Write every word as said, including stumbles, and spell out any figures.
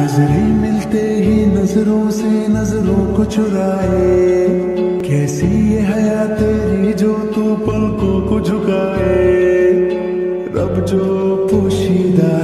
नजरें मिलते ही नजरों से नजरों को चुराए, कैसी ये हया तेरी जो तू पलकों को झुकाए। रब जो पोशीदा